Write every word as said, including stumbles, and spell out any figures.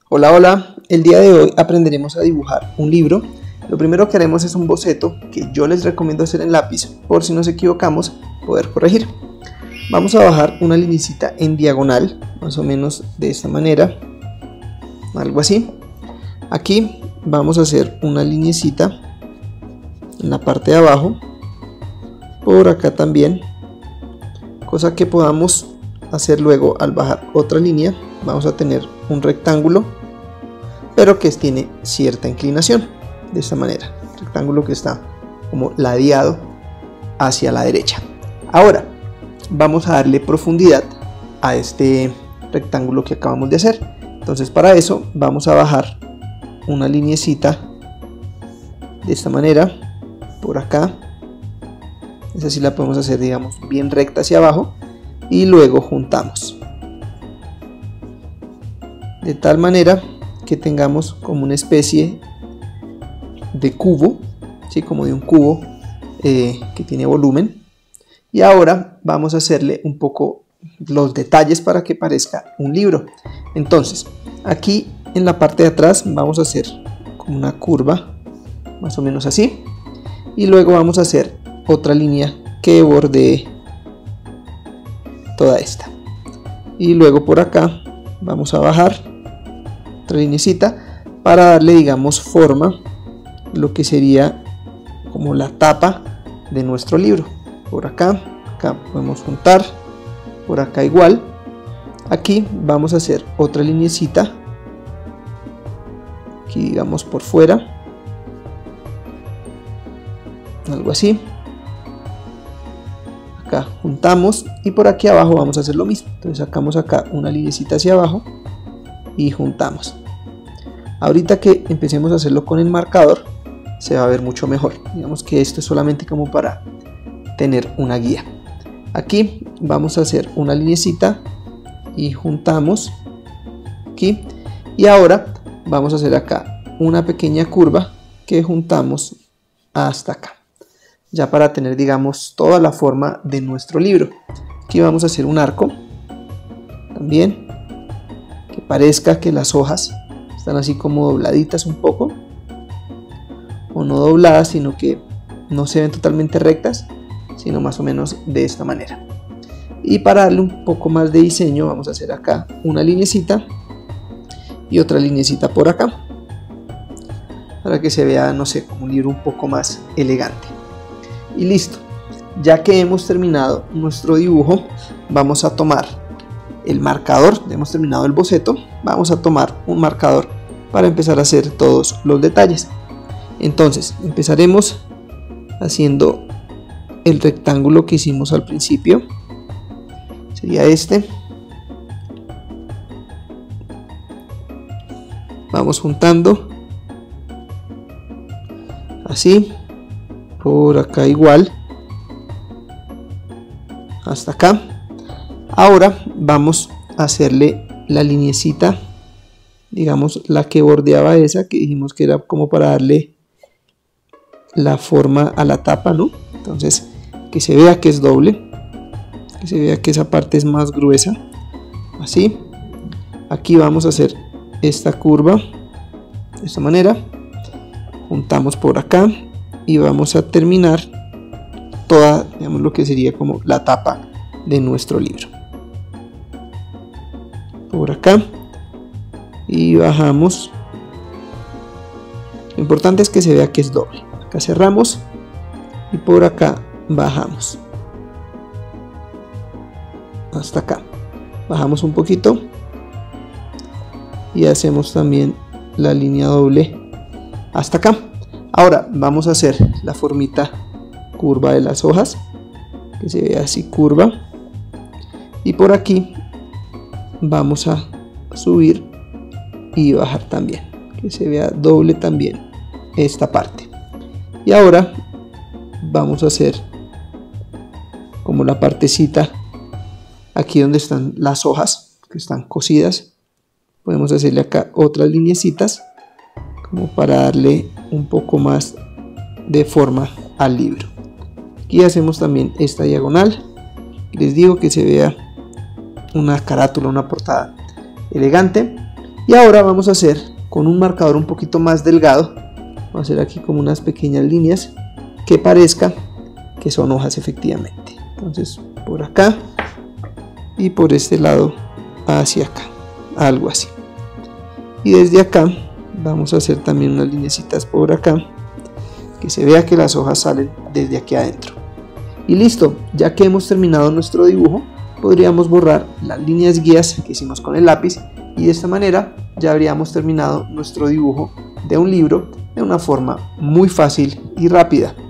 Hola, hola, el día de hoy aprenderemos a dibujar un libro. Lo primero que haremos es un boceto que yo les recomiendo hacer en lápiz, por si nos equivocamos poder corregir. Vamos a bajar una linecita en diagonal, más o menos de esta manera, algo así. Aquí vamos a hacer una linecita en la parte de abajo, por acá también, cosa que podamos hacer luego al bajar otra línea. Vamos a tener un rectángulo, pero que tiene cierta inclinación, de esta manera, rectángulo que está como ladeado hacia la derecha. Ahora vamos a darle profundidad a este rectángulo que acabamos de hacer. Entonces para eso vamos a bajar una linecita de esta manera, por acá. Esa sí la podemos hacer, digamos, bien recta hacia abajo, y luego juntamos de tal manera que tengamos como una especie de cubo, ¿sí? Como de un cubo eh, que tiene volumen. Y ahora vamos a hacerle un poco los detalles para que parezca un libro. Entonces aquí en la parte de atrás vamos a hacer como una curva, más o menos así, y luego vamos a hacer otra línea que bordee toda esta, y luego por acá vamos a bajar otra linecita para darle, digamos, forma, lo que sería como la tapa de nuestro libro. Por acá, acá podemos juntar, por acá igual. Aquí vamos a hacer otra linecita, aquí digamos por fuera, algo así. Acá juntamos y por aquí abajo vamos a hacer lo mismo. Entonces sacamos acá una linecita hacia abajo y juntamos. Ahorita que empecemos a hacerlo con el marcador se va a ver mucho mejor. Digamos que esto es solamente como para tener una guía. Aquí vamos a hacer una linecita y juntamos aquí, y ahora vamos a hacer acá una pequeña curva que juntamos hasta acá, ya para tener, digamos, toda la forma de nuestro libro. Aquí vamos a hacer un arco también, que parezca que las hojas están así como dobladitas un poco, o no dobladas, sino que no se ven totalmente rectas, sino más o menos de esta manera. Y para darle un poco más de diseño vamos a hacer acá una linecita y otra linecita por acá, para que se vea, no sé, como un libro un poco más elegante. Y listo, ya que hemos terminado nuestro dibujo, vamos a tomar el marcador. Hemos terminado el boceto, vamos a tomar un marcador para empezar a hacer todos los detalles. Entonces empezaremos haciendo el rectángulo que hicimos al principio, sería este. Vamos juntando así, por acá igual, hasta acá. Ahora vamos a hacerle la linecita, digamos la que bordeaba esa, que dijimos que era como para darle la forma a la tapa, ¿no? Entonces que se vea que es doble, que se vea que esa parte es más gruesa, así. Aquí vamos a hacer esta curva de esta manera, juntamos por acá y vamos a terminar toda, digamos, lo que sería como la tapa de nuestro libro. Por acá y bajamos. Lo importante es que se vea que es doble. Acá cerramos y por acá bajamos hasta acá. Bajamos un poquito y hacemos también la línea doble hasta acá. Ahora vamos a hacer la formita curva de las hojas, que se vea así curva, y por aquí vamos a subir y bajar también, que se vea doble también esta parte. Y ahora vamos a hacer como la partecita aquí donde están las hojas que están cosidas. Podemos hacerle acá otras lineecitas como para darle un poco más de forma al libro. Aquí hacemos también esta diagonal. Les digo que se vea una carátula, una portada elegante. Y ahora vamos a hacer con un marcador un poquito más delgado, vamos a hacer aquí como unas pequeñas líneas que parezca que son hojas efectivamente. Entonces por acá y por este lado hacia acá, algo así. Y desde acá vamos a hacer también unas linecitas por acá, que se vea que las hojas salen desde aquí adentro. Y listo, ya que hemos terminado nuestro dibujo, podríamos borrar las líneas guías que hicimos con el lápiz, y de esta manera ya habríamos terminado nuestro dibujo de un libro de una forma muy fácil y rápida.